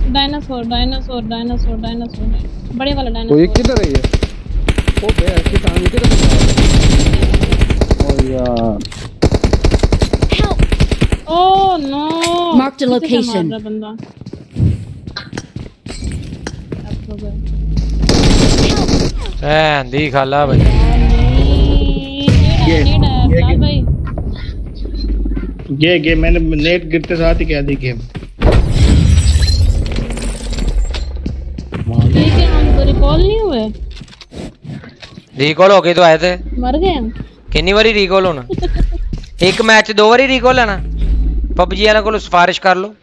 Dinosaur dinosaur dinosaur dinosaur बड़े वाला dinosaur. वो किधर है ये? ओ बे इसके सामने किधर है? ओ यार oh no Marked a location. बंदा दी खाला भाई। ये मैंने नेट गिरते साथ ही कह दी गेम। ठीक है हम तो रिकॉल नहीं हुए। रिकॉल हो गए तो आए थे। मर गए हम। कितनी बारी रिकॉल होना? एक मैच 2 बारी रिकॉल है ना। पबजी वाला को सिफारिश कर लो।